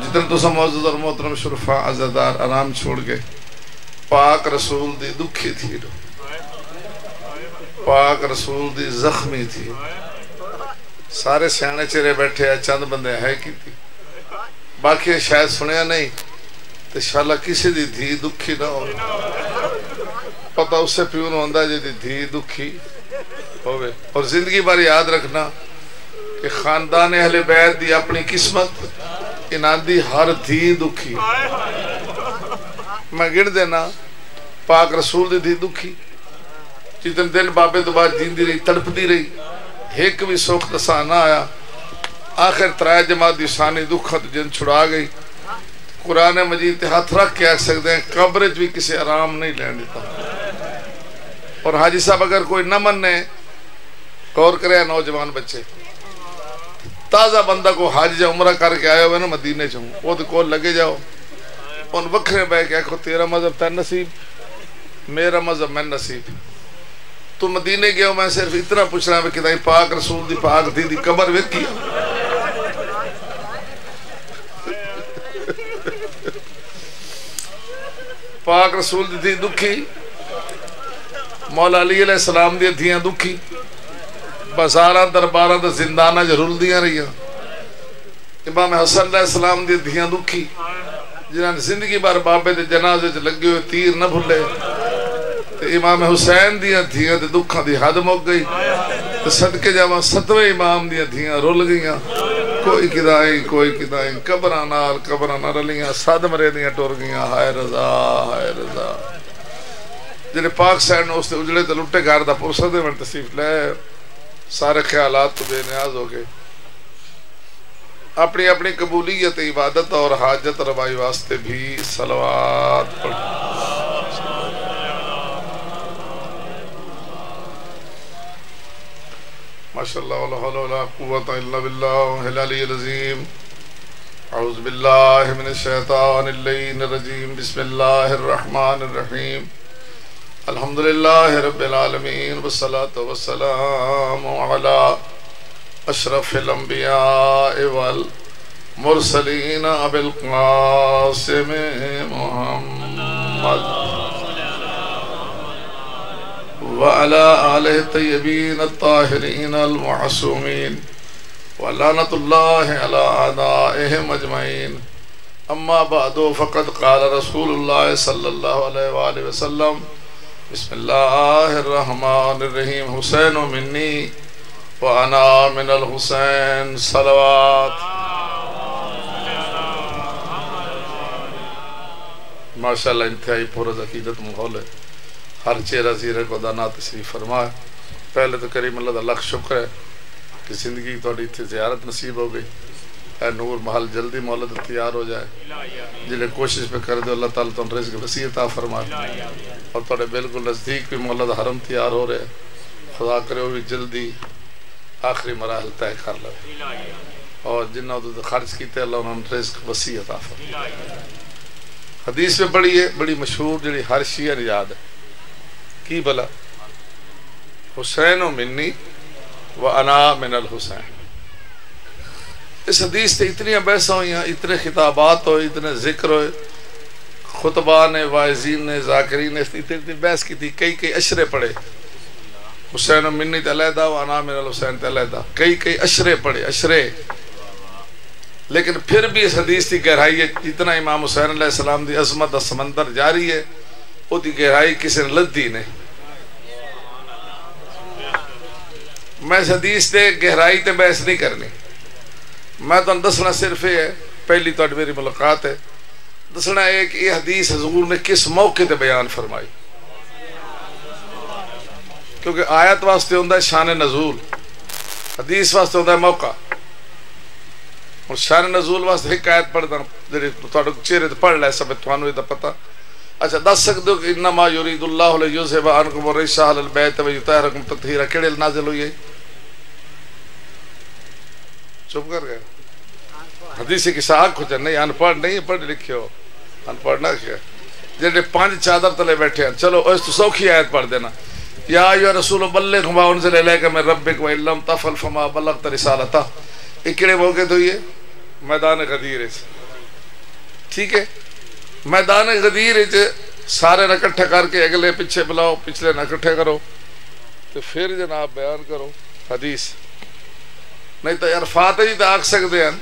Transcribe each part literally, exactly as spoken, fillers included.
جتنے تو سا معزز اور محترم شرفا عزدار آرام چھوڑ گئے پاک رسول دی دکھی تھی رو پاک رسول دی زخمی تھی سارے سیانے چرے بیٹھے ہیں چند بندے ہے کی تھی باقی شاید سنیا نہیں تو شاءاللہ کسی دی دھی دکھی نہ ہو پتہ اس سے پیون ہوندہ جی دی دھی دکھی ہوئے اور زندگی بار یاد رکھنا کہ خاندان اہل بیت دی اپنی قسمت انہاں دی ہر دھی دکھی میں گڑ دینا پاک رسول دی دھی دکھی جتن دن بابے تو بعد جیندی رہی تڑپ دی رہی ایک بھی سوکھ تسا نہ آیا آخر ترائے جماعت دی ثانی دکھا تو جن چھڑا گئی قرآن مجید تے ہاتھ رکھ کے آکھ سکتے ہیں قبرج بھی کسی آرام نہیں لین دیتا اور حاجی صاحب اگر کوئی نہ مننے غور کرے نوجوان بچے تازہ بندہ کو حاج جا عمرہ کر کے آئے ہوئے نا مدینے چاہوں وہ تو کول لگے جاؤ ان وکھرے بے کہ اکھو تیرا مذہب تین نصیب میرا مذہب میں نصیب تو مدینے گئے ہو میں صرف اتنا پوچھ رہا ہوں کہ پاک رسول دی پاک دی دی قبر ویکھی پاک رسول دی تھی دکھی مولا علی علیہ السلام دی دھیاں دکھی بازاراں درباراں تے زنداناں جرول دیاں رہیاں امام حسن علیہ السلام دی دھیاں دکھی جنہاں نے زندگی بار بابے دے جنازے چ لگے ہوئے تیر نہ بھلے تے امام حسین دیاں دھیاں تے دکھاں دی حد مک گئی تے صدقے جاواں ستویں امام دیاں دھیاں رول گئیاں کوئی کدائیں کوئی کدائیں قبراں نال قبراں نہ رلیاں صد مرے دیاں ٹر گئیاں ہائے رضا ہائے رضا جنہیں پاک سین اس تے اجڑے تے لٹے گھر دا پرسہ دے من تصیف لے سارے خیالات تو بے نیاز ہو گئے اپنی اپنی قبولیت عبادت اور حاجت روائی واسطے بھی صلوات پڑھ ماشاءاللہ ولا حول ولا قوة الا باللہ العلی العظیم اعوذ باللہ من الشیطان اللعین الرجیم بسم اللہ الرحمن الرحیم الحمدللہ رب العالمین والصلاة والسلام علی اشرف الانبیاء والمرسلین ابی القاسم محمد وعلى آلہ الطیبین الطاہرین المعصومین ولعنۃ اللہ علی اعدائہم اجمعین اما بعد فقد قال رسول اللہ صلی اللہ علیہ وآلہ وسلم بسم اللہ الرحمن الرحیم حسین منی وانا من الحسین صلوات ماشاءاللہ انتہائی پورا عقیدت ماحول ہے ہر چہرہ زیرہ کو دانا تشریف فرمائے پہلے تو کریم اللہ دا لاکھ شکر ہے کہ زندگی توڑی تھی زیارت نصیب ہو گئی اے نور محل جلدی مولد تیار ہو جائے جنہیں کوشش پہ کر دے اللہ تعالیٰ تو رزق وسیع عطا فرمائے اور توڑے بالکل نزدیک بھی مولد حرم تیار ہو رہے خدا کرے وہ بھی جلدی آخری مراحل طے کر لے اور جنہوں تو خرچ کیتے اللہ انہوں نے رزق وسیع عطا فرمائے حدیث میں بڑی ہے بڑی مشہور جڑی ہر شیعہ نے یاد ہے کی بلا حسین و منی و انا من الحسین اس حدیث سے اتنی بحث ہوئی ہیں اتنے خطابات ہوئے اتنے ذکر ہوئے خطبان نے واعظین نے ذاکرین نے اتنی اتنی بحث کی تھی کئی کئی اشرے پڑھے حسین و منی تے علیحدہ و انا من الحسین تے علیحدہ کئی کئی اشرے پڑھے اشرے لیکن پھر بھی اس حدیث کی گہرائی ہے جتنا امام حسین علیہ السلام دی عظمت دا سمندر جاری ہے وہ دی گہرائی کسی نے لدھی نے میں اس حدیث دے گہرائی تے بحث نہیں کرنی میں تو دسنا صرف ہے پہلی تو میری ملاقات ہے دسنا ہے کہ یہ حدیث حضور نے کس موقع تے بیان فرمائی کیونکہ آیت واسطے ہوندہ ہے شان نزول حدیث واسطے ہوندہ ہے موقع اور شان نزول واسطے ایک آیت پڑھ دا چہرے پڑھ لے سب توانو یہ دا پتا اچھا دس سکتے ہو کہ انما یرید اللہ لیذھب عنکم الرجس اہل البیت ویطہرکم تطہیرا کیڑے نازل ہوئی ہے چپ کر گئے حدیث کی ساکھ کچھ نہیں ان پڑھ نہیں پڑھ لکھے ہو ان پڑھنا کیا جنہیں پانچ چادر تلے بیٹھے ہیں چلو اس تو سوکھی آیت پڑھ دینا یا ایھا رسول بلغ ما انزل الیک من ربک وان لم تفعل فما بلغت رسالتہ یہ کیڑے موقع تو یہ میدان غدیر ہے ٹھیک ہے، میدان غدیر سارے نہ اکٹھے کر کے اگلے پیچھے بلاؤ، پچھلے نہ اکٹھے کرو، تو پھر جناب بیان کرو حدیث. نہیں تو عرفات ہی تو آکھ سکتے ہیں،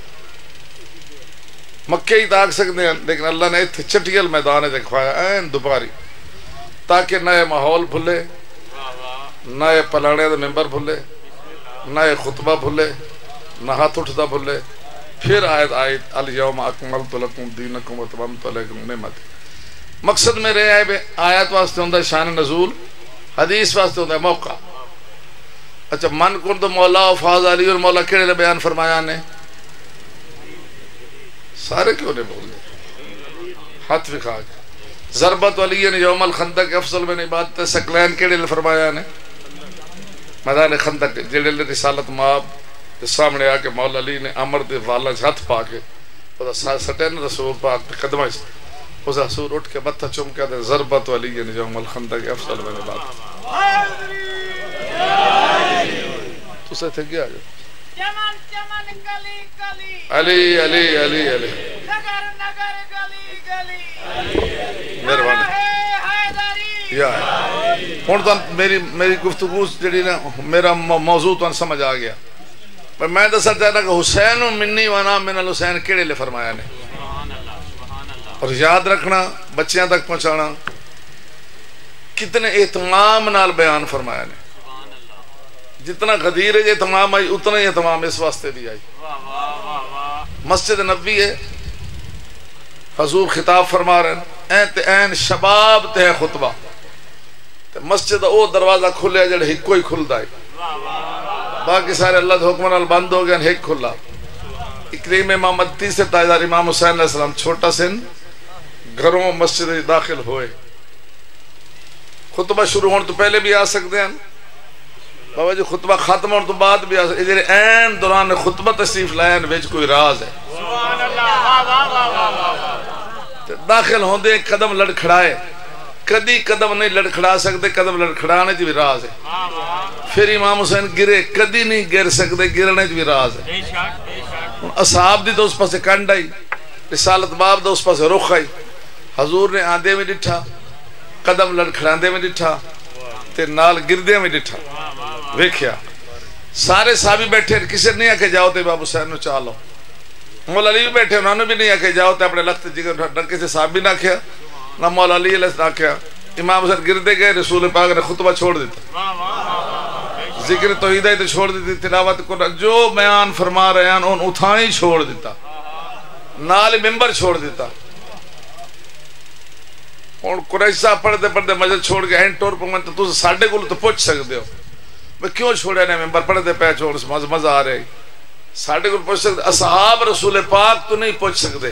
مکے ہی تو آکھ سکتے ہیں، لیکن اللہ نے اتنے چٹیل میدان دکھوایا این دوپاری، تاکہ نئے ماحول بھولے، نئے پلانے دا ممبر بھولے، نئے خطبہ بھولے، نہ ہاتھ اٹھتا بھولے. پھر آیت آیت الیوم اکملت لکم دینکم واتممت علیکم نعمتی. مقصد میرے ہے آیت واسطے ہوندہ شان نزول، حدیث واسطے ہوندہ موقع. اچھا من کن تو مولا و فاض علی اور مولا کیڑے لے بیان فرمایا نے؟ سارے کیوں نے بول دے؟ ہاتھ وکھا کے ضربت علی یوم الخندق افضل میں عبادت سکلین کیڑے لے فرمایا نے؟ میدان خندق جڑے لے رسالت ماب سامنے آ کے مولا علی نے امر دے والا ہاتھ پا کے سٹین رسول پاک پہ قدمہ اس حضور اٹھ کے متھا چوم کے دے ضربت علی یوم الخندق افضل میں عبادت. تو سے تھے گیا جو چمن چمن گلی گلی علی علی علی علی نگر نگر گلی گلی مہربانی یا ہوں تو میری میری گفتگو جڑی نا میرا موضوع تو سمجھ آ گیا. پر میں دسنا چاہتا کہ حسین و منی وانا من الحسین کیڑے لے فرمایا نے، اور یاد رکھنا بچیاں تک پہنچانا کتنے اہتمام نال بیان فرمایا نے. جتنا غدیر ہے اہتمام آئی اتنا ہی اہتمام اس واسطے بھی آئی. مسجد نبوی ہے، حضور خطاب فرما رہے ہیں این تے این شباب تے خطبہ، مسجد او دروازہ کھلے جڑے ہی کوئی کھلدا ہے، باقی سارے اللہ دے حکم نال بند ہو گئے، ایک کھلا. اکریم امام تیسرے تاجدار امام حسین علیہ السلام چھوٹا سن گھروں مسجد داخل ہوئے. خطبہ شروع ہونے تو پہلے بھی آ سکتے ہیں بابا جی، خطبہ ختم ہونے تو بعد بھی آ سکتے ہیں. این دوران خطبہ تشریف لائن وچ کوئی راز ہے، داخل ہوندے قدم لڑکھڑائے، کدی قدم نہیں لڑکھڑا سکتے، قدم لڑکھڑانے جو بھی راز ہے. پھر امام حسین گرے، کدی نہیں گر سکتے، گرنے جو بھی راز ہے. اصحاب دی تو اس پاس کنڈ آئی، رسالت باب دا اس پاس رخ آئی. حضور نے آندے میں ڈٹھا، قدم لڑکھڑاندے میں ڈٹھا، تے نال گردے میں ڈٹھا. ویکھیا سارے صحابی بیٹھے، کسی نہیں آکے جاؤ تے امام حسین نو چالو. مولا علی بھی بیٹھے، انہوں نے بھی نہیں آکے جاؤ تے اپنے لخت جگر ڈکے سے صحابی نہ کیا، نہ مولا علی علیہ السلام کیا. امام حسین گردے گئے، رسول پاک نے خطبہ چھوڑ دیتا، ذکر توحید تو چھوڑ دیتی، تلاوت قرآن جو بیان فرما رہے ہیں ان اتھائی چھوڑ دیتا، نال ممبر چھوڑ دیتا. اور قریش صاحب پڑھتے پڑھتے مسجد چھوڑ کے ہینڈ ٹور پر تو تم ساڈے کو تو پوچھ سکتے ہو میں کیوں چھوڑے نے ممبر پڑھتے پہ چھوڑ مزہ آ رہے ساڈے کو پوچھ سکتے. اصحاب رسول پاک تو نہیں پوچھ سکتے،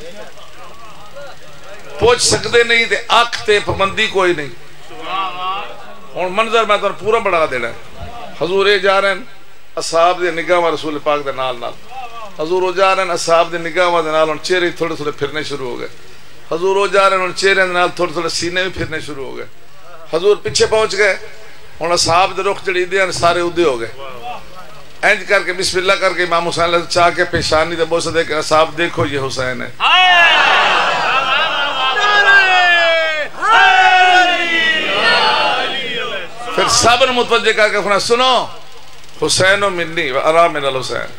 پوچھ سکتے نہیں تے آنکھ تے پابندی کوئی نہیں. اور منظر میں تو پورا بڑھا دینا ہے. حضور اے جا رہے ہیں اصحاب دے نگاہ میں رسول پاک دے نال نال، حضور او جا رہے ہیں اصحاب دے نگاہ میں نال، اور چہرے تھوڑے تھوڑے پھرنے شروع ہو گئے. حضور او جا رہے ہیں چہرے نال تھوڑے تھوڑے سینے بھی پھرنے شروع ہو گئے. حضور پیچھے پہنچ گئے، اور اصحاب دے رخ جڑی دے سارے ادھے ہو گئے. اینج کر کے بسم اللہ کر کے امام حسین علیہ چاہ کے پیشانی دے بوسہ دے کے اصحاب دیکھو یہ حسین ہے. پھر سب نے متوجہ کر کے فرمایا سنو حسین و منی و ارا من الحسین.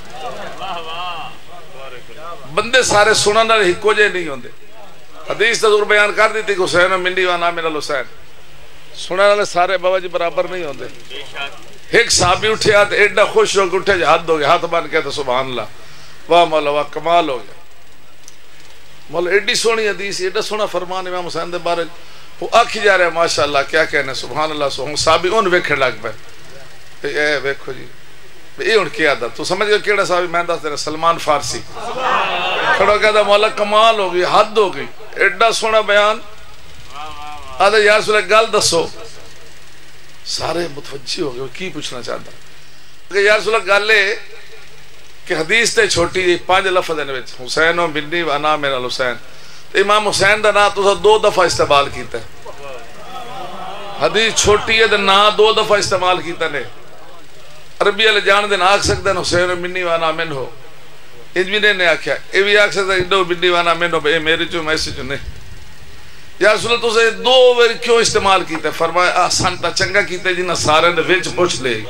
بندے سارے سنن والے ہکو جے نہیں ہوندے. حدیث حضور بیان کر دیتی کہ حسین و منی و ارا من الحسین، سنن والے سارے بابا جی برابر نہیں ہوندے. ایک صحابی اٹھیا تو ایڈا خوش ہو کے اٹھے جو حد ہو گیا، ہاتھ بان کہتا سبحان اللہ، واہ مولا واہ کمال ہو گیا. مولا ایڈی سونی حدیث، ایڈا سونا فرمان امام حسین دے بارے وہ آکھی جا رہے ہیں ماشاءاللہ کیا کہنے سبحان اللہ. سو ہوں صحابی ان ویکھے لگ پہ اے ویکھو جی اے ان کیا دا تو سمجھ گئے کیڑا صحابی؟ میں دس دے رہا سلمان فارسی کھڑا کہتا مولا کمال ہو گئی، حد ہو گئی، ایڈا سونا بیان. آدھے یا رسول اللہ گل دسو. سارے متوجہ ہو گئے کی پوچھنا چاہتا کہ یا رسول اللہ گل ہے کہ حدیث تے چھوٹی پانچ لفظ ہیں حسین و منی و انا من الحسین. امام حسین دا نام تو دو دفعہ استعمال کیتا ہے، حدیث چھوٹی ہے دا نام دو دفعہ استعمال کیتا ہے. عربی والے جان دے نہ آکھ سکتے ہیں حسین و منی و انا من ہو، انجینئر نے آکھیا اے بھی آکھ سکتا ایڈو بڈی وانا مینو اے میرے چو میسے چو نہیں یا رسول اللہ تو سے دو بار کیوں استعمال کیتے فرمایا آسان تا چنگا کیتے جنہ سارے نے ویچ پوچھ لے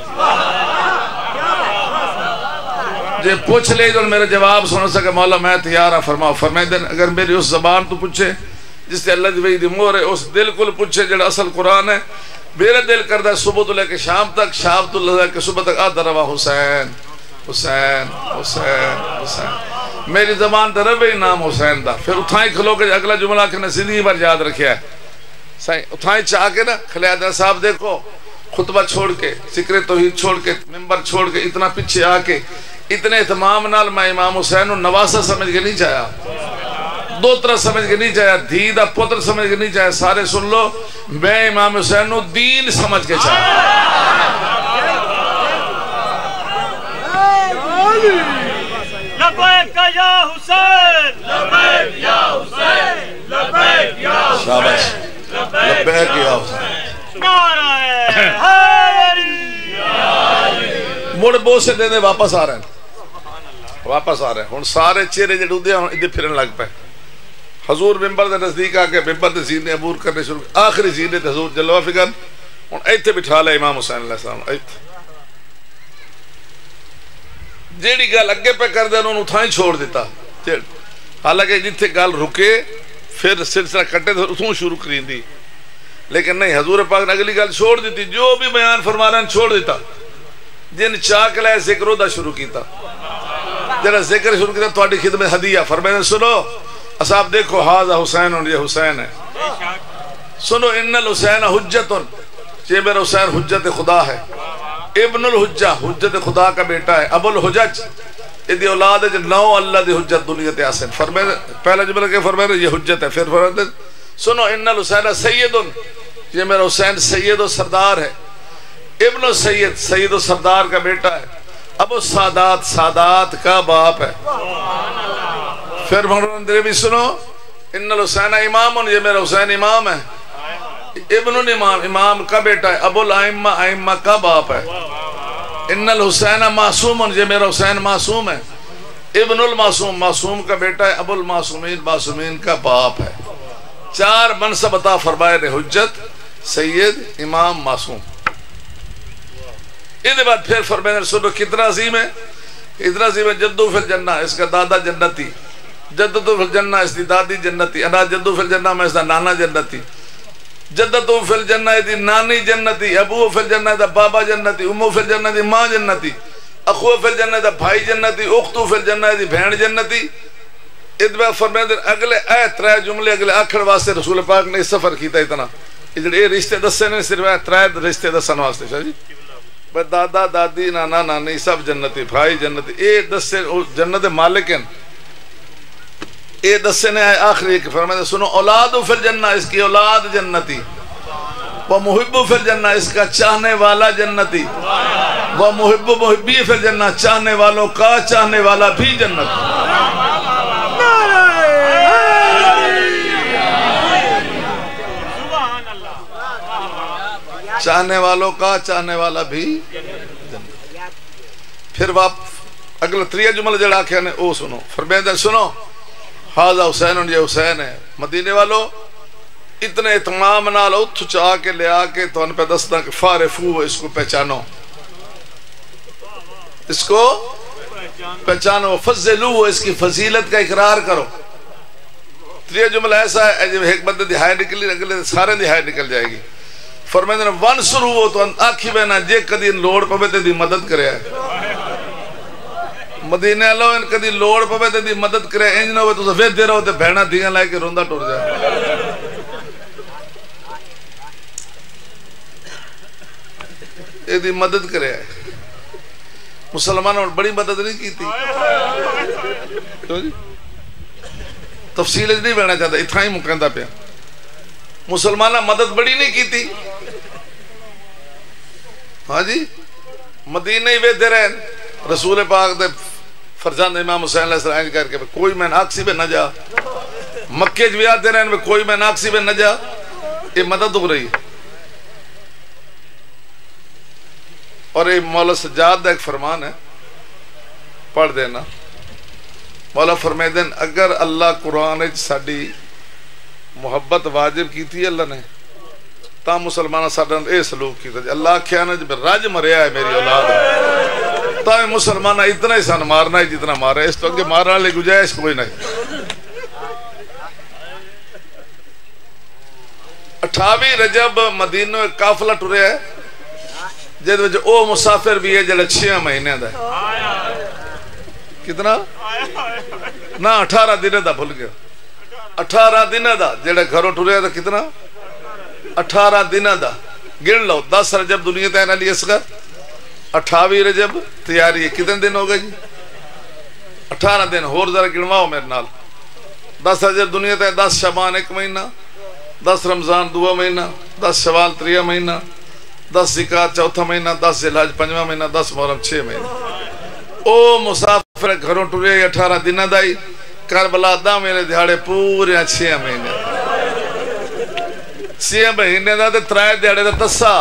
جے پوچھ لے جو میرا جواب سنو سکے مولا میں تیارہ فرماؤ فرمائے دن اگر میری اس زبان تو پوچھے جس سے اللہ دی وحی دی مور ہے اس دل کو پوچھے جڑا اصل قرآن ہے میرا دل کردہ صبح تو لے کے شام تک شام تو لے کے صبح تک آدھا روا حسین حسین حسین حسین میری زبان در ربی نام حسین دا پھر اتھائیں کھلو کے اگلا جملہ کہ نے زندگی بار یاد رکھیا ہے صحیح اتھائیں چاہ کے نا خلیادہ صاحب دیکھو خطبہ چھوڑ کے ذکر توحید چھوڑ کے ممبر چھوڑ کے اتنا پیچھے آ کے اتنے اہتمام نال میں امام حسین نواسا سمجھ کے نہیں چاہیا دو طرح سمجھ کے نہیں چاہیا دھی دا پتر سمجھ کے نہیں چاہیا سارے سن لو میں امام حسین نو دین سمجھ کے چاہیا لبیک یا حسین لبیک یا حسین لبیک یا حسین شاباش لبیک یا حسین نعرہ حیدری موڑ بہت سے دے دے واپس آ رہے ہیں واپس آ رہے ہیں ہن سارے چہرے جڑ دے ہن ادھر پھرن لگ پے حضور ممبر دے نزدیک آ کے ممبر دے زینے عبور کرنے شروع آخری زینے تے حضور جلوہ فکر ہن ایتھے بٹھا لے امام حسین علیہ السلام ایتھے جیڑی گل اگے پہ کر دے انہوں نے اتھائیں چھوڑ دیتا حالانکہ جتھے گل رکے پھر سلسلہ کٹے تو اتھوں شروع کریں دی لیکن نہیں حضور پاک نے اگلی گل چھوڑ دیتی جو بھی بیان فرما رہے ہیں چھوڑ دیتا جن چاک لائے ذکر دا شروع کیتا جنہا ذکر شروع کیتا تو آٹی خدمت حدیعہ فرمائے سنو اصحاب دیکھو حاضر حسین یہ حسین ہے سنو ان الحسین حجتن یہ میرا حسین حجت خدا ہے ابن الحجہ حجت خدا کا بیٹا ہے ابو الحجج یہ اولاد ہے نو اللہ دی حجت دنیا تے آسن فرمائے پہلا جملہ کہ فرمائے یہ حجت ہے پھر فرمائے سنو ان الحسین سیدن یہ میرا حسین سید و سردار ہے ابن السید سید و سردار کا بیٹا ہے ابو سادات سادات کا باپ ہے پھر فرمائے بھی سنو ان الحسین امام یہ میرا حسین امام ہے ابن الامام امام کا بیٹا ہے ابو الائمہ ائمہ کا باپ ہے ان الحسین معصوم یہ میرا حسین معصوم ہے ابن المعصوم معصوم کا بیٹا ہے ابو المعصومین معصومین کا باپ ہے چار منصب عطا فرمائے نے حجت سید امام معصوم اس بعد پھر فرمائے نے سنو کتنا عظیم ہے اتنا عظیم ہے جدو فی الجنہ اس کا دادا جنتی جدو فی الجنہ اس دی دادی جنتی انا جدو فی الجنہ میں اس دا نانا جنتی جدتو فی الجنہ دی نانی جنتی ابو فی الجنہ دا بابا جنتی امو فی الجنہ دی ماں جنتی اخو فی الجنہ دا بھائی جنتی اختو فی الجنہ دی بہن جنتی ادبا فرمائے دن اگلے اے ترائے جملے اگلے آخر واسطے رسول پاک نے اس سفر کیتا اتنا اے رشتے دسے نے صرف اے ترائے رشتے دسن واسطے شاہ جی دادا دادی نانا نانی سب جنتی بھائی جنتی اے دسے جنت مالک ہیں اے دسے نے آخری ایک فرمائے سنو اولاد فی الجنہ اس کی اولاد جنتی وہ محب فی الجنہ اس کا چاہنے والا جنتی وہ محب محبی فی الجنہ چاہنے والوں کا چاہنے والا بھی جنتی چاہنے والوں کا چاہنے والا بھی جنتی پھر واپ اگلا تریہ جملہ جڑا کیا نے او سنو فرمائے سنو حاضر حسین یہ حسین ہے مدینے والو اتنے اتمام نال اتھ چاہ کے لے آ کے تو ان پہ دستا کہ فارفو اس کو پہچانو اس کو پہچانو فضلو اس کی فضیلت کا اقرار کرو تریہ جملہ ایسا ہے جب ایک بندے دہائی نکلی اگلے سارے دہائی نکل جائے گی فرمائے نے ون سرو ہو تو آنکھی بہنا جے کدی لوڑ پہ تے دی مدد کرے ہے مدینے اللہ ان کدی لوڑ پہ تے دی مدد کرے انج نہ ہوئے تو سفید دے رہو تے بہنا دیاں لائے کے روندہ ٹور جائے یہ دی مدد کرے ہے مسلمانوں نے بڑی مدد نہیں کی تھی تفصیل نہیں بہنا چاہتا اتھا ہی مکندہ پہ مسلمانہ مدد بڑی نہیں کی تھی ہاں جی مدینہ ہی وے دے رہے رسول پاک دے فرزند امام حسین علیہ السلام کر کے کوئی میں ناکسی پہ نہ جا مکہ جویات دے رہے ہیں کوئی میں ناکسی پہ نہ جا یہ مدد ہو رہی ہے اور یہ مولا سجاد دا ایک فرمان ہے پڑھ دینا مولا فرمیدن اگر اللہ قرآن ساڈی محبت واجب کی تھی اللہ نے تا مسلمان ساڈا اے سلوک کیتا جی اللہ کیا نا جب رج مریا ہے میری اولاد تا مسلمان اتنا ہی سان مارنا ہے جتنا مارا ہے اس تو اگے مارنا لے گنجائش کوئی نہیں اٹھاویں رجب مدینہ قافلہ ٹریا ہے جد وجہ او مسافر بھی ہے جڑا چھ مہینے دا کتنا نہ اٹھارہ دن دا بھول گیا اٹھارہ دن دا جڑا گھروں ٹریا دا کتنا اٹھارہ دن دا گن لو دس رجب دنیا تین علی اصغر اٹھاویں رجب تیاری ہے کتنے دن ہو گئے جی اٹھارہ دن ہور ذرا گنواؤ میرے نال دس رجب دنیا تین دس شعبان ایک مہینہ دس رمضان دو مہینہ دس شوال تریہ مہینہ دس زکات چوتھا مہینہ دس ذی الحج پنجواں مہینہ دس محرم چھ مہینہ او مسافر گھروں ٹرے اٹھارہ دن دائی کربلا دا میرے دہاڑے پورے چھ مہینے چھ مہینے دا تے ترائے دہاڑے دا تسا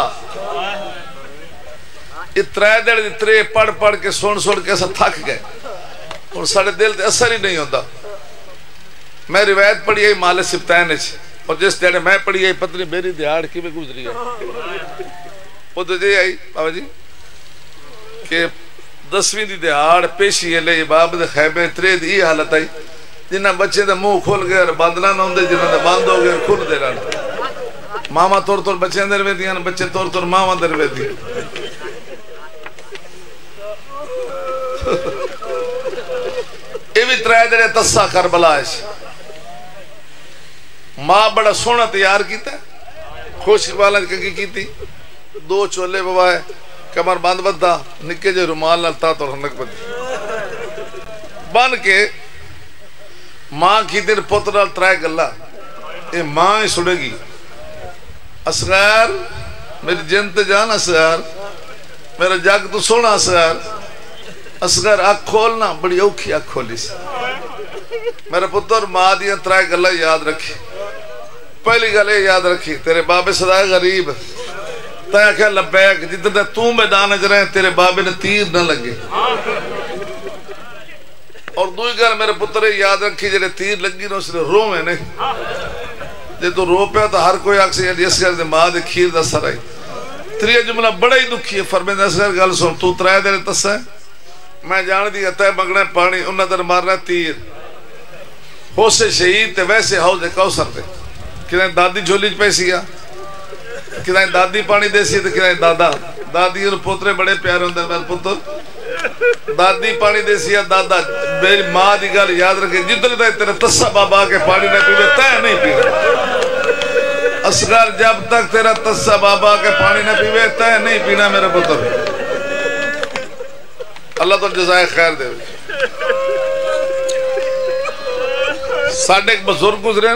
یہ ترائے دہاڑے دی ترے پڑھ پڑھ کے سن سن کے ایسا تھک گئے اور سارے دل تے اثر ہی نہیں ہوتا میں روایت پڑھی ہے مال سبتین اچھ اور جس دیڑے میں پڑھی ہے پتنی میری دیہاڑ کی میں گزری ہے وہ تو جی آئی بابا جی کہ دسویں دی دیہاڑ پیشی ہے لے باب دے خیبے ترے دی یہ حالت آئی جنہ بچے دے منہ کھول گئے اور باندنا نہ ہوندے جنہ دے باندھ ہو گئے اور کھول دے رہا ماما طور طور بچے اندر وے دیاں بچے طور طور ماما اندر وے دیاں یہ بھی ترائے دے تسا کربلا ہے ماں بڑا سونا تیار کیتا ہے خوش والا کنگی کیتی دو چولے بوائے کمر باندھ بدھا نکے جو رمال نلتا تو رنک بدھی بان کے ماں کی دن پتر ترائے گلہ اے ماں ہی سڑے گی اصغر میری جنت جان اصغر میرا جاگ تو سونا اصغر اصغر آنکھ کھولنا بڑی اوکھی آنکھ کھولی سی میرا پتر ماں دیا ترائے گلہ یاد رکھی پہلی گلے یاد رکھی تیرے بابے صدای غریب تایا کہ لبیک جتنے تو میدان اج رہے تیرے بابے نے تیر نہ لگے اور دوئی گل میرے پتر یاد رکھی جلے تیر لگی نا اس نے رو میں نہیں جے تو رو پیا تو ہر کوئی آکسی علی اصغر دے ماں دے کھیر دا سر آئی تریہ جملہ بڑا ہی دکھی ہے فرمین اصغر گل سن تو ترائے دے تسا ہے میں جان دی اتائے مگنے پانی انہ در مارنا تیر ہو سے شہید تے ویسے حوض کوثر دے کدائیں دادی جھولی پیسی گیا کدائیں دادی پانی دیسی تو کدائیں دادا دادی اور پوترے بڑے پیارے ہوندے میرے پتر دادی پانی دیسی یا دادا میری ماں دی گل یاد رکھے جتنے تے تیرے تسا بابا کے پانی نہ پیوے تے نہیں پیوے اصغر جب تک تیرا تسا بابا کے پانی نہ پیوے تے نہیں پینا میرے پتر اللہ تو جزائے خیر دے ساڑھے ایک بزرگ گزرے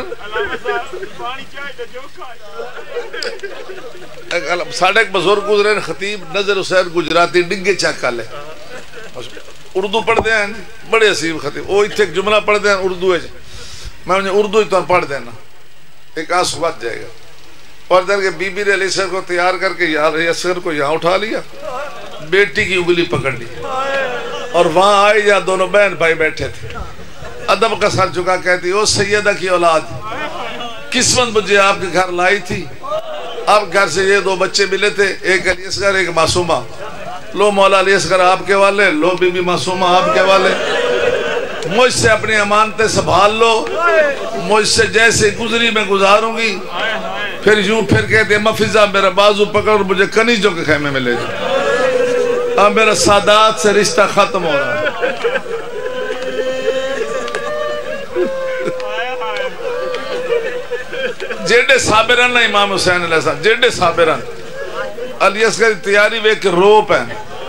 ساڑھے ایک بزرگ گزرے خطیب نظر حسین گجراتی ڈنگے چاکا لے اردو پڑھ دے ہیں بڑے عصیب خطیب وہ اتھے ایک جملہ پڑھ دے ہیں اردو ہے میں انہیں اردو ہی طور پڑھ دینا ایک آنسو بات جائے گا اور در کے بی بی علیہ السلام کو تیار کر کے اصغر کو یہاں اٹھا لیا بیٹی کی انگلی پکڑ لی اور وہاں آئی جہاں دونوں بہن بھائی بیٹھے تھے ادب کا سر چکا کہتی او سیدہ کی اولاد قسمت مجھے آپ کے گھر لائی تھی آپ گھر سے یہ دو بچے ملے تھے ایک علی اصغر ایک معصومہ لو مولا علی اصغر آپ کے والے لو بی بی معصومہ آپ کے والے مجھ سے اپنی امانتیں سنبھال لو مجھ سے جیسے گزری میں گزاروں گی پھر یوں پھر کہتے مفضہ میرا بازو پکڑ مجھے کنیجوں کے خیمے میں لے جائے اب میرا سادات سے رشتہ ختم ہو رہا ہے جیڑے صابران نا امام حسین علیہ السلام جیڑے صابران علی اصغر تیاری وے کے روپ ہیں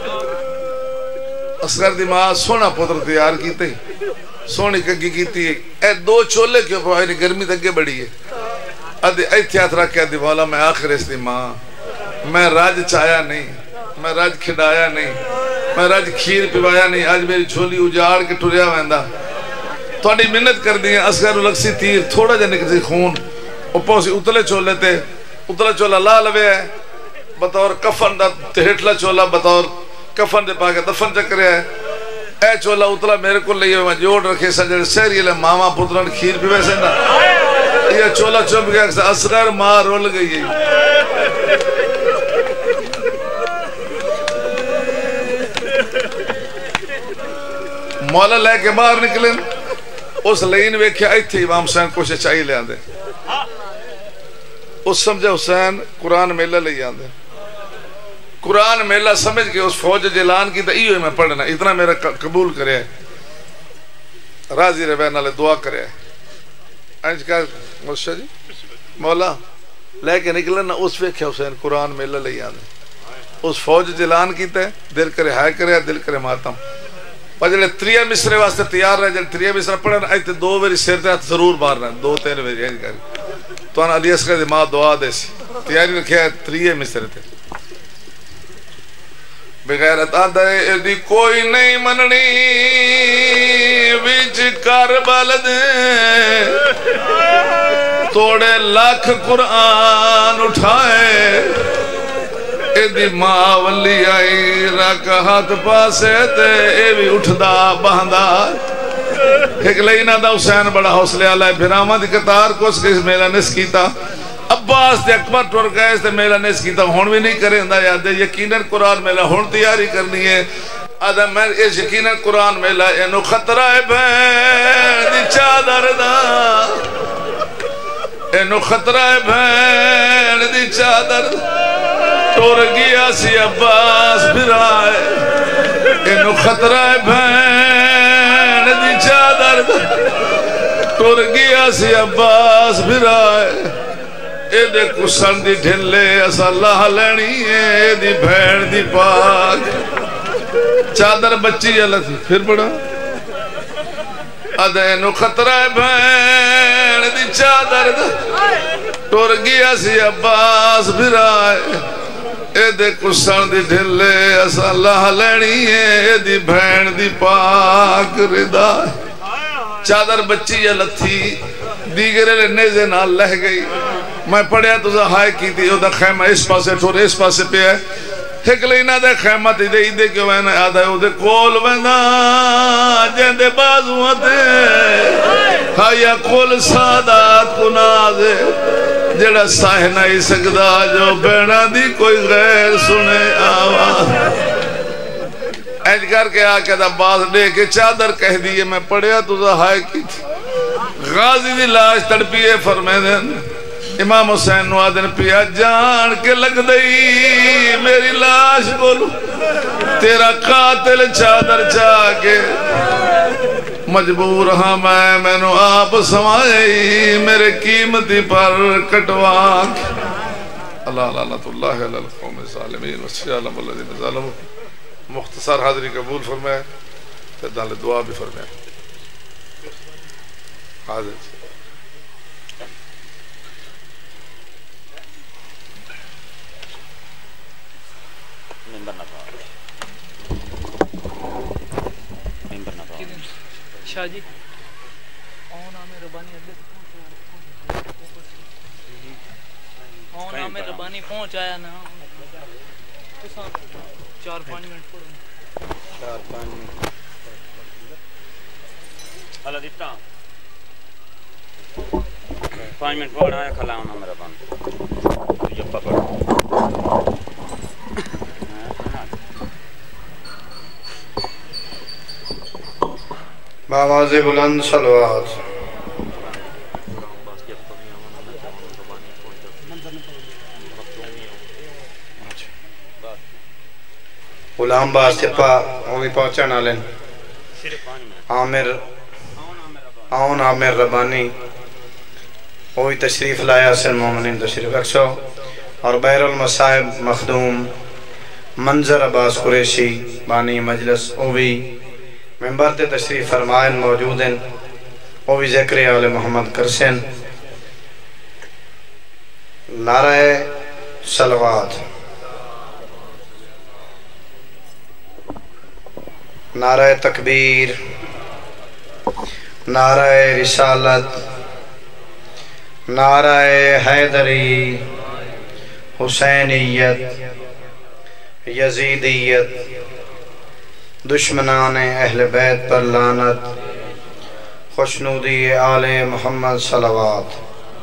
اصغر دی ماں سونا پتر تیار کیتے سونی کنگی کیتی ہے اے دو چولے کیوں پہائی گرمی تک بڑی ہے ادھے ایتھیات رکھ کے دی بولا میں آخر اس دی ماں میں راج چایا نہیں میں راج کھڑایا نہیں میں راج کھیر پیوایا نہیں آج میری چھولی اجاڑ کے ٹوریا ویندہ تھوڑی منت کر دی ہیں اصغر لگسی تیر تھوڑا جا نکسی خون اوپو سی اتلے چولے تے اتلے چولا لا لوے ہے بطور کفن دا تہٹلا چولا بطور کفن دے پاکے دفن چکرے ہے اے چولا اتلا میرے کو لئے میں جوڑ رکھے سجڑ سیری لے ماما پتران کھیر بھی ویسے نا یہ چولا چوب گیا اصغر ماں رول گئی مولا لے کے باہر نکلیں اس لین ویکھیا آئی تھی امام حسین کچھ چاہی لے آندے اس سمجھے حسین قرآن میلہ لے آندے قرآن میلہ سمجھ کے اس فوج جلان کی تو ایو میں پڑھنا اتنا میرا قبول کرے راضی رہے نالے دعا کرے انج کا مرشد جی مولا لے کے نکلنا اس ویکھیا حسین قرآن میلہ لے آندے اس فوج جلان کی تے دل کرے ہائے کرے دل کرے ماتم پر جلے تریہ مصرے واسطے تیار رہے جلے تریہ مصرے پڑھنا ایتے دو ویری سیر تے ضرور مارنا دو تین ویری انج کر تو انا علی اصغر دی ماں دعا دے سی تیاری رکھیا تریہ مصرے تے بغیرت آدھے دی کوئی نہیں مننی ویچ کربل دے توڑے لاکھ قرآن اٹھائے اے دی ماں ولی آئی رکھ ہاتھ پاسے تے اے بھی اٹھدا بہندا ایک لئینا دا حسین بڑا حوصلے آلہ ہے پھر آمد قطار کو اس کے میلہ نس کیتا عباس دے اکبر ٹور گئے اس دے میلہ نس کیتا ہون بھی نہیں کریں دا یاد دے یقیناً قرآن میلہ ہون تیاری کرنی ہے آدھا میں اس یقیناً قرآن میلہ اینو خطرہ بھین دی چادر دا اینو خطرہ بھین دی چادر ٹور گیا سی عباس بھرائے اینو خطرہ بھین دی چادر ٹور گیا سی عباس بھرائے اے دے کسن دی ڈھلے اسا اللہ لینی ہے اے دی بھین دی پاک چادر بچی اللہ تھی پھر بڑا ادینو خطرہ بھین دی چادر ٹور گیا سی عباس بھرائے اے دے کسن دی ڈھلے اسا اللہ لینی ہے اے دی بھین دی پاک ردا چادر بچی اللہ تھی دیگرے لے نیزے نال لہ گئی میں پڑھیا تو ہائے کی تھی او دا خیمہ اس پاسے ٹھور اس پاسے پہ ہے ایک لینا دے خیمہ تی دے دے کیوں میں نے آدھا ہے او دے کول وینا جن دے بازوہ دے ہایا کول سادات کو نازے جڑا ساہ نہیں سکدا جو بینا دی کوئی غیر سنے آواز اینج کر کے آکے دا باز لے کے چادر کہہ دیئے میں پڑھیا تو ہائے کی تھی غازی دی لاش تڑپیے فرمے دن امام حسین نو آدن پیا جان کے لگ دئی میری لاش بولو تیرا قاتل چادر چاکے مجبور ہاں میں میں نو آپ سمائی میرے قیمتی پر کٹواک اللہ اللہ اللہ علیہ القوم الظالمین والسلام الذین ظالموا مختصر حاضری قبول فرمائے پھر دال دعا بھی فرمائے حاضر ممبر نہ پاؤ ممبر نہ پاؤ شاہ جی آن آمیں ربانی آن آمیں ربانی پہنچ آیا نا چار پانچ منٹ پڑھو چار پانچ منٹ اللہ دیتا پانچ منٹ پڑھ آیا کھلا ہونا میرا پان یہ پکڑ بآواز بلند صلوات غلام باز چپا ہوئی پہنچانا لیں عامر آؤن عامر ربانی ہوئی تشریف لایا سن مومنین تشریف اکسو اور بحر المصائب مخدوم منظر عباس قریشی بانی مجلس ہوئی ممبر تے تشریف فرمائن موجود ہیں ہوئی ذکر آل محمد کرسن نعرہ صلوات نعرہ تکبیر نعرہ رسالت نعرہ حیدری حسینیت یزیدیت دشمنان اہل بیت پر لعنت، خوشنودی آل محمد صلوات۔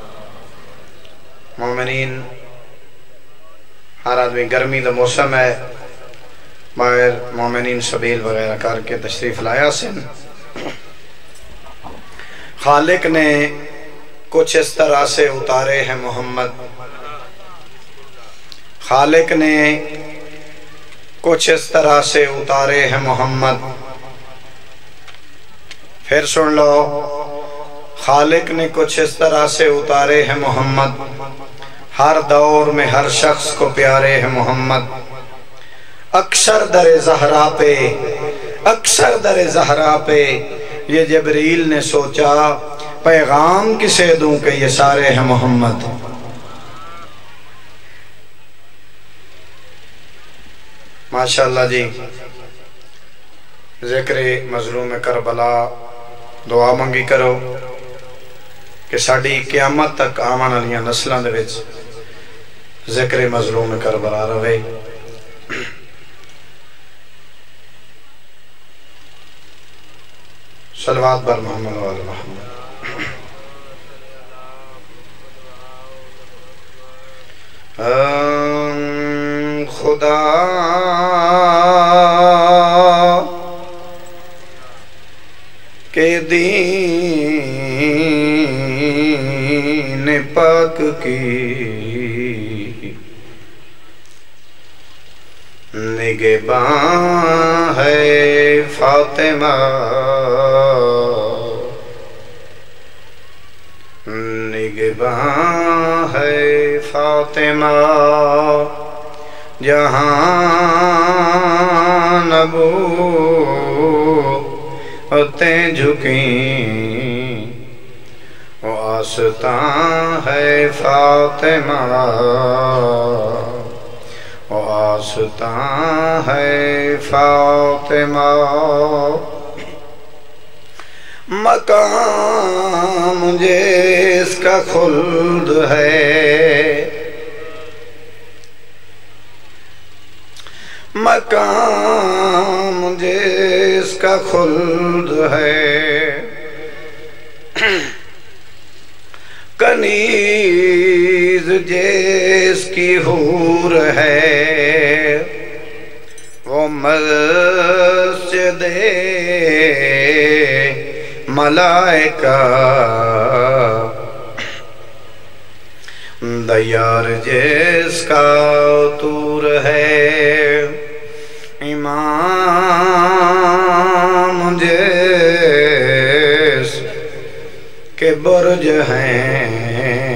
مومنین، ہر آدمی گرمی دا موسم ہے، باہر مومنین سبیل وغیرہ کر کے تشریف لایا سن۔ خالق نے کچھ اس طرح سے اتارے ہیں محمد، خالق نے کچھ اس طرح سے اتارے ہیں محمد۔ پھر سن لو، خالق نے کچھ اس طرح سے اتارے ہیں محمد، ہر دور میں ہر شخص کو پیارے ہیں محمد۔ اکثر در زہرا پہ اکثر در زہرا پہ یہ جبریل نے سوچا پیغام کسے دوں کہ یہ سارے ہیں محمد۔ ماشاءاللہ جی، ذکر مظلوم کربلا دعا منگی کرو کہ ساڑی قیامت تک آمان علیہ نسلان دے وچ ذکر مظلوم کربلا روے۔ صلوات بر محمد و آل محمد۔ خدا کے دین پاک کی نگہباں ہے فاطمہ، نگہباں ہے فاطمہ، جہاں نبوتیں جھکیں وہ آستاں ہے فاطمہ، وہ آستاں ہے فاطمہ۔ مقام جس کا خلد ہے، مقام جس کا خلد ہے، کنیز جس کی حور ہے، وہ مسجد ملائکہ، دیار جس کا طور ہے، امام جس کے برج ہیں،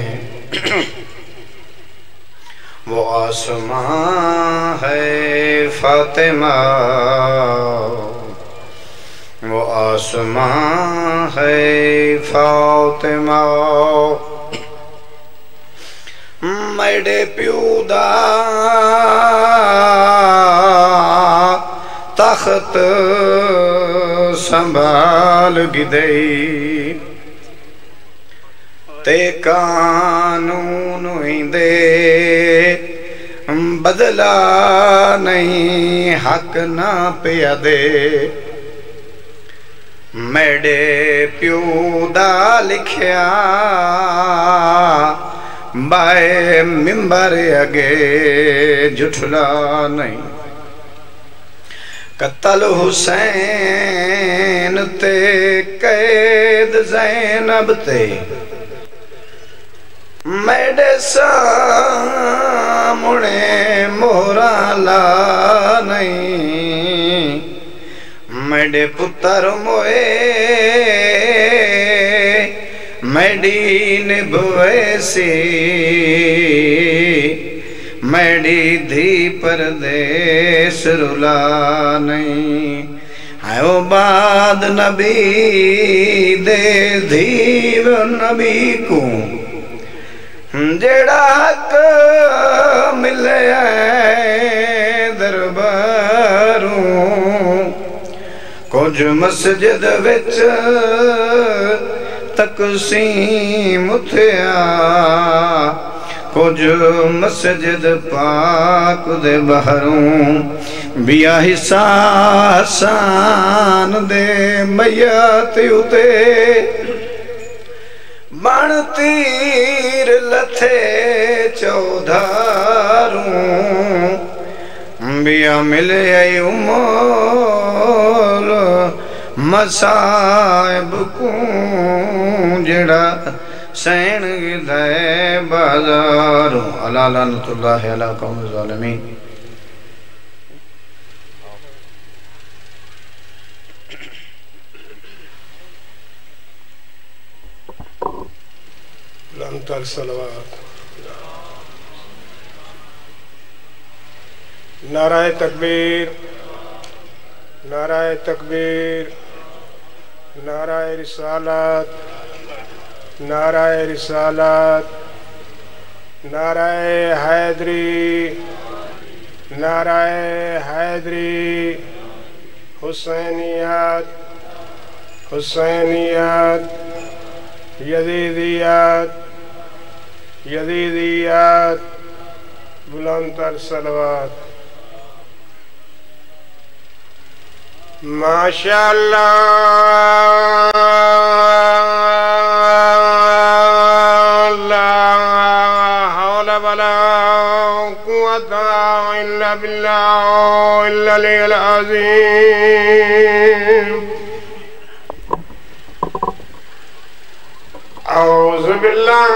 وہ آسمان ہے فاطمہ، وہ آسمان ہے فاطمہ۔ میڈے پیو دا تخت سنبھال گدئی، تے قانون دے بدلا نہیں، حق نہ پیا دے۔ میڈے پیو دا لکھیا بائے ممبر اگے جھٹلا نہیں، قتل حسین تے قید زینب تے، میڈے سامنے مہرا لا نہیں، میڈے پتر موئے میڈی نبھوے سی، میڈی دھی پردیس رلا نہیں، آئیو بعد نبی دے دھیو نبی کو جڑا حق ملے درباروں، کچھ مسجد وچ تقسیم تھیا، کچھ مسجد پاک دے بہروں بیا حصہ حسان دے میت اتے بن تیر لتھے چودھاروں بیا ملے ای امور مسائب کوں جڑا سین گدھے بازاروں اللہ لعنت اللہ علی قوم الظالمین لعنت الصلوات نعرہ تکبیر نعرہ تکبیر نعرہ رسالت نعرہ رسالت نعرہ حیدری نعرہ حیدری حسینیت حسینیت یزیدیت یزیدیت بلند تر صلوات ماشاءاللہ لا حول ولا قوة إلا بالله العلي العظيم أعوذ بالله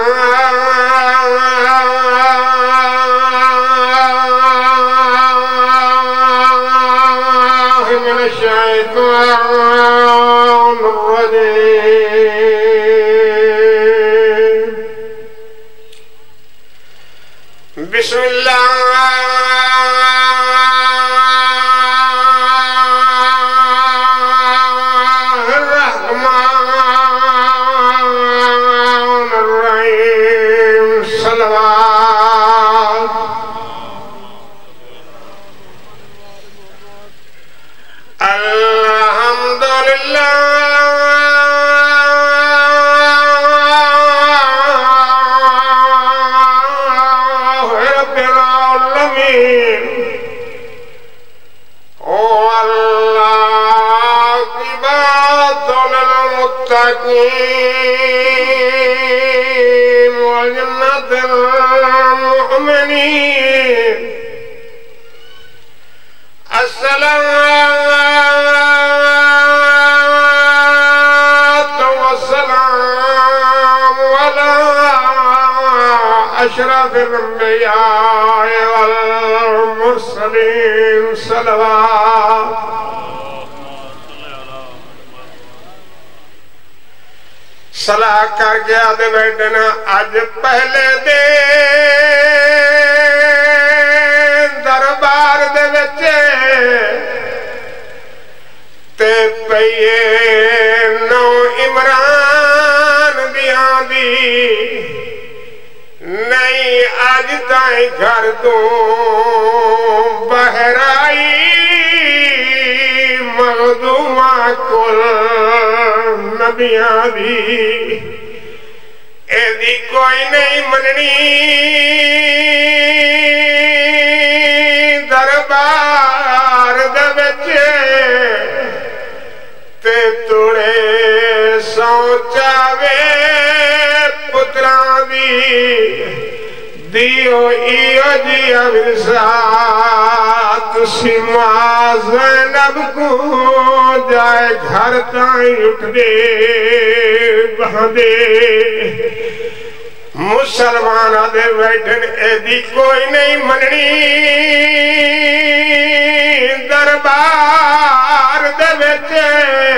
من الشيطان الرجيم بسم الله الرحمن الرحيم صلوات الحمد لله رب العالمين والعاقبة للمتقين وجنة المؤمنين الصلاة والسلام على أشرف الأنبياء والمرسلين صلوات صلاح کر گیا دے بیٹھنا آج پہلے دے دربار دے بچے تے پئیے نو عمران دیاں دی نہیں آج تائیں گھر تو بہرائی مغدومہ کل نبیاں دی اے دی کوئی نہیں مننی دربار دے بچے تے توڑے سوچاوے پتران دی دیو ایو جی ورثات سیما زینب کو جائے گھر تائیں اٹھ دے بہندے مسلمان دے بیٹھن اے دی کوئی نہیں مننی دربار دے بچے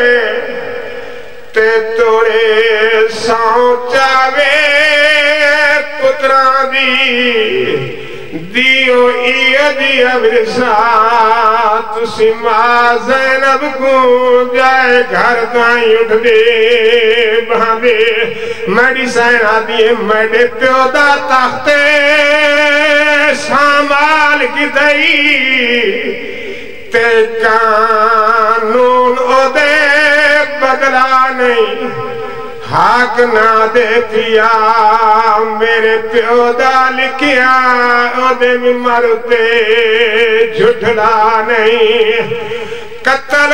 تے توڑے سوچاوے پتران دی دیو ایو دی ورثات سیما زینب کو جائے گھر تائیں اٹھ دے بہندے میڈی سینا دیے میڈے پیو دا تختے سامال کی دئی تے قانون او دے بدلا نہیں حق نہ دیکھیا میرے پیو دا لکھیا او دے مرتے جھٹلا نہیں قتل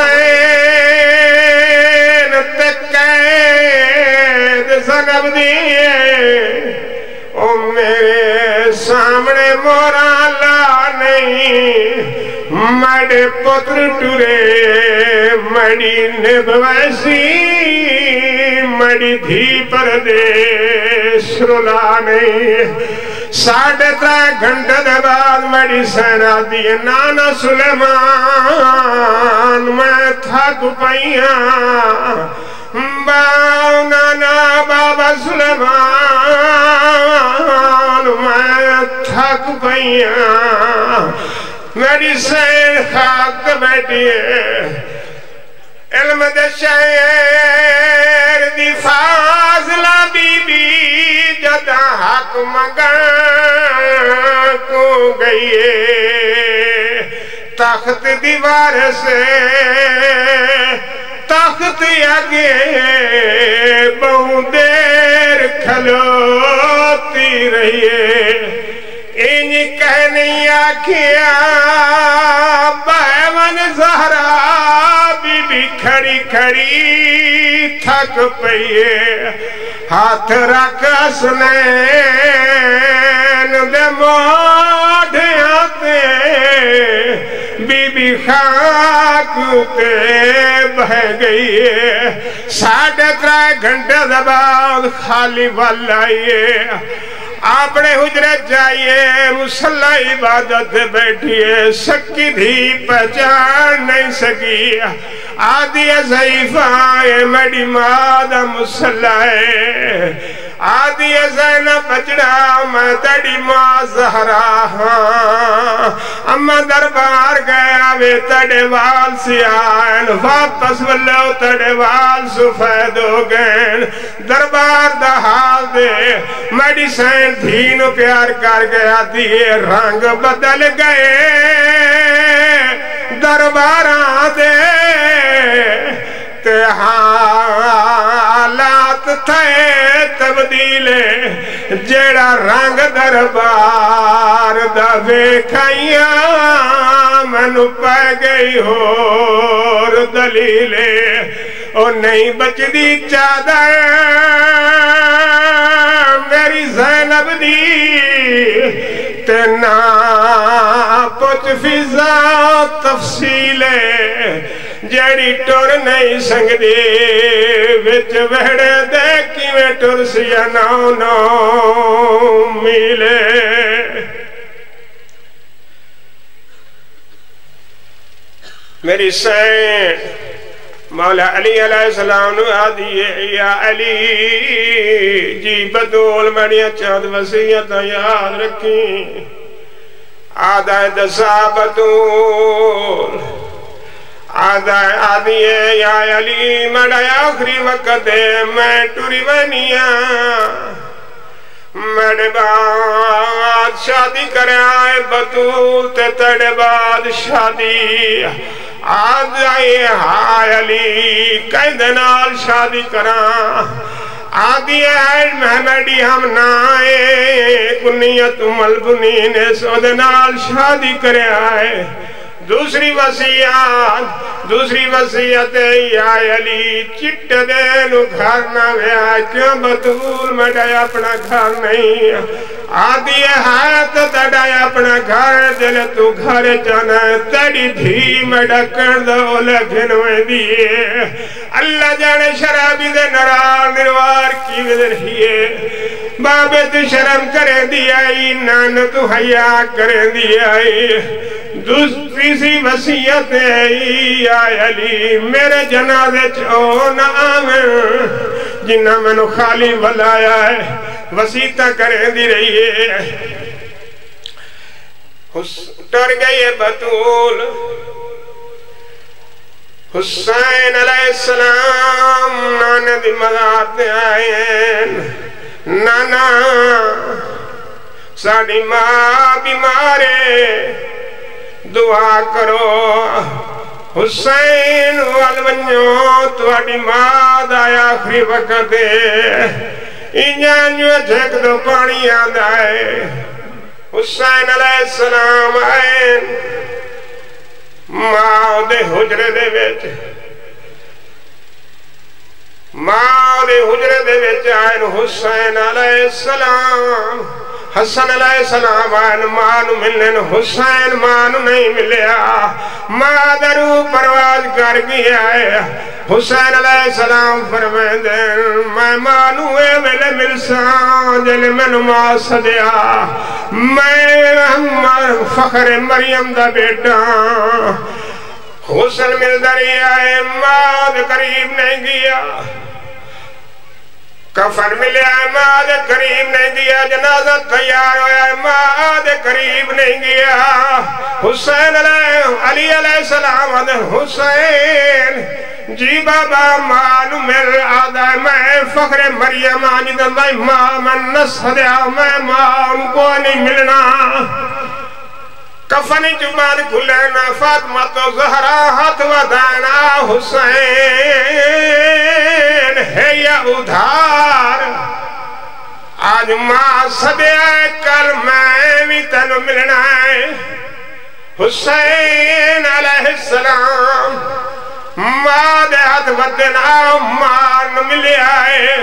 حسین تے قید زنب دیئے او میرے سامنے مورا لا نہیں مڑے پتر ٹورے مڑی نبویسی مڑی دھی پردیش رلا نہیں ساڑھے ترائے گھنٹے دے بعد مڑی سینا دیئے نانا سلیمان میں تھک پئیاں باو نانا بابا سلیمان میں تھک پئیاں میری سین خاک بیٹھی ہے علم دے شعر دی فاضلہ بی بی جدا حق مگن کو گئیے تخت دیوار سے تخت آگے بہت دیر کھلوتی رہیے انہی کہنی آکھیا بیون زہرا بی بی کھڑی کھڑی تھک پئیے ہاتھ رکھ اسنین دے موڑھیاں تے بی بی خاک تے بہ گئی ہے ساڑھے ترائے گھنٹے دباؤ خالی والائیے اپنے حجرے جائیے مسلح عبادت بیٹھیے سکی بھی پہچان نہیں سکی آدھی ضعیفہ میری مادہ مسلح آدھی زینب بچڑا میں تڑی ماں زہرا ہاں اما دربار گیا وے تڑے وال سیاین واپس ولو تڑے وال سفید ہو گئن دربار دا حال دے میڈی سین دھینو پیار کر گیا دیئے رنگ بدل گئے درباراں دے تے حالات تھے تبدیلے جیڑا رنگ دربار دا ویکھائیاں منو پہ گئی اور دلیلے او نہیں بچ دی چادر میری زینب دی تے نا پچ فضا تفصیلے جیڑی ٹور نہیں سنگ دی وچ وہڑے دے کیویں ٹور سیا نو نو میلے میری سین مولا علی علیہ السلام نو آدھیے یا علی جی بدول مڑیاں چاند وسیعت یاد رکھی آدھا دسا بدول آدھا آدھیے یا علی مڑا آخری وقت میں ٹوری ونیاں میرے بعد شادی کرے آئے بطول تے تڑے بعد شادی آدھ آئے ہائے علی کئی دنال شادی کران آدھی ہے محمدی ہم نائے کنیت ملبنین سو دنال شادی کرے آئے دوسری وسیعت دوسری وسیعت یا علی چٹ دینو گھر نہ ویا کیوں بطول مڈایا اپنا گھر نہیں آدھی ہے تو تڑایا اپنا گھر دل تو گھر جانا تڑی دھی مڈا کر دو لگنوے دیئے اللہ جانے شرابی دے نرار نروار کی ودر ہیے بابے تو شرم کرے دیائی نان تو حیاء کرے دیائی دوسری سی وسیعت ہے یا علی میرے جنازے چونا آمن جنہ میں نو خالی ولایا ہے وسیعتہ کریں دی رہی ہے ٹر گئی ہے بطول حسین علیہ السلام نانا دی مزار دے آئین نانا ساڑی ماں بیمارے دعا کرو हुसैन वाल वञो तुहाडी मां दा आखिरी वक्त इयां जो झक दो पानी आंदा है हुसैन अलैहिस्सलाम आए मां दे हुजरे दे विच मां दे हुजरे दे विच आए हुसैन अलैहिस्सलाम हसन अलैहिस्सलाम आए मां नू मिलने हुसैन मां नू नहीं मिलिया मां दरू परवाज कर गया है हुसैन अलैहिस्सलाम फरमांदे मैं मां नू ए वेले मिलसां जिले मैनू मां सदिया मैं फखर मरियम दा बेटा हुसैन मिलदा रहा है मां दे करीब नहीं गया कफन मिले मां दे करीब नहीं गया जनाजा तैयार होया मां दे करीब नहीं गया हुसैन अली अलैहिस्सलाम ने हुसैन जी बाबा मां नू मिल आदा मैं फखरे मरियम आज दंदा मां मैं नसदिया मैं मां उनको नहीं मिलना कफन जुबान खुलेना फातिमा तो ज़हरा हाथ वधाना हुसैन है या उधार आज मां सदिया कल मैं भी तेन मिलना है हुसैन अलैहिस्सलाम मां दे हाथ वधना मां मिलिया है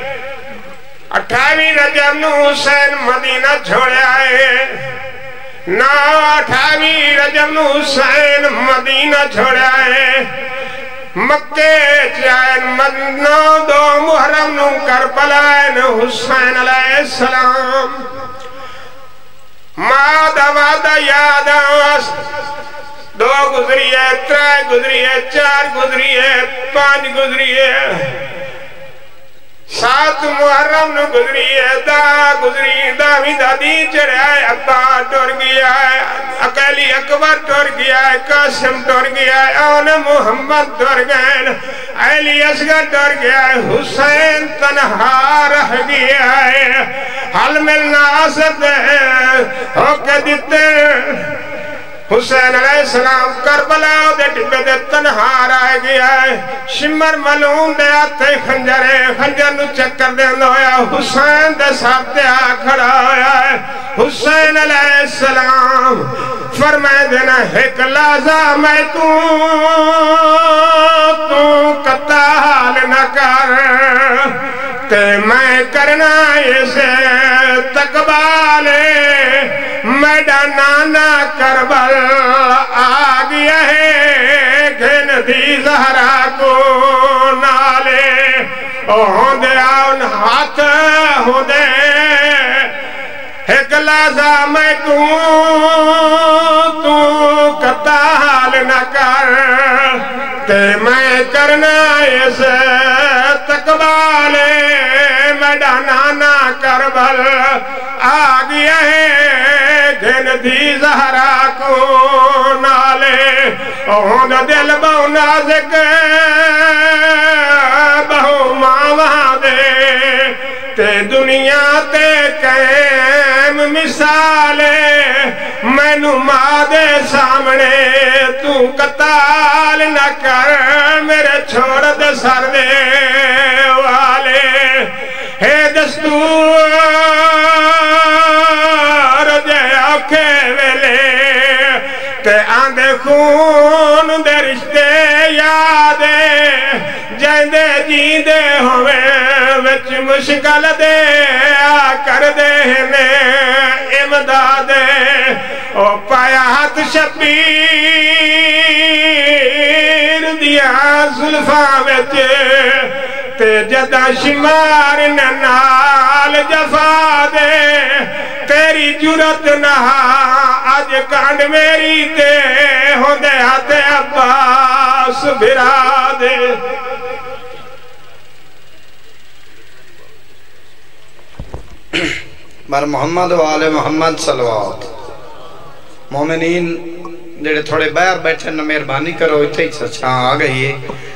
अठावी रजब नू हुसैन मदीना छोड़िया है ना अठावी रजब नू हुसैन मदीना छोड़ा है मक्के चैन मदीना दो मुहर्रम नू करबला ने हुसैन अलैहिस्सलाम मां दा वादा याद आस दो गुजरी है त्रै गुजरी है चार गुजरी है पांच गुजरी है सात मुहर्रम नू गुजरी है दा गुजरी दावी दादी चढ़ा है अब्बा टुर गया है अकेली अकबर टुर गया है कासिम टुर गया है औन मोहम्मद टुर गए अली असगर टुर गया है हुसैन तन्हा रह गया है हल मिलना असद होके दिते हुसैन अलैहिस्सलाम करबला दे टिब्बे दे तन्हा रह गया है शिमर मलूम दे हाथे खंजर है खंजर नू चक्कर देंदा होया हुसैन दे सर ते आ खड़ा होया है हुसैन अलैहिस्सलाम फरमाए देना एक लाजा मैं तू तू कताल न कर ते मैं करना इसे तकबाले मैडा नाना करबल आ गया है घन दी ज़हरा को नाले होंदे आउन हाथ होंदे एक लाजा मैं तू तू कताल न कर ते मैं करना इस तकबाले मैडा नाना करबल आ गया है घन दी ज़हरा को नाले ओंद दिल बहु नाज़िक बहु मावा दे ते दुनिया ते कैम मिसाले मैनू मां दे सामने तू कताल न कर मेरे छोड़ दे सर दे वाले हे दस्तूर औखे वेले ते आंदे खून दे रिश्ते यादे जैंदे जींदे होवे विच मुश्किल दे आ कर दे ने इमदादे ओ पाया हाथ शबीर दिया जुल्फा विच ते जदा शिमार नाल जफा दे तेरी जुरत नहा अज कांड मेरी ते होंदे हाथ अब्बास बिरा दे बार मोहम्मद वाले मोहम्मद सलवात मोमिनीन जेड़े थोड़े बाहर बैठे न मेहरबानी करो इत्थे ही छां आ गई है।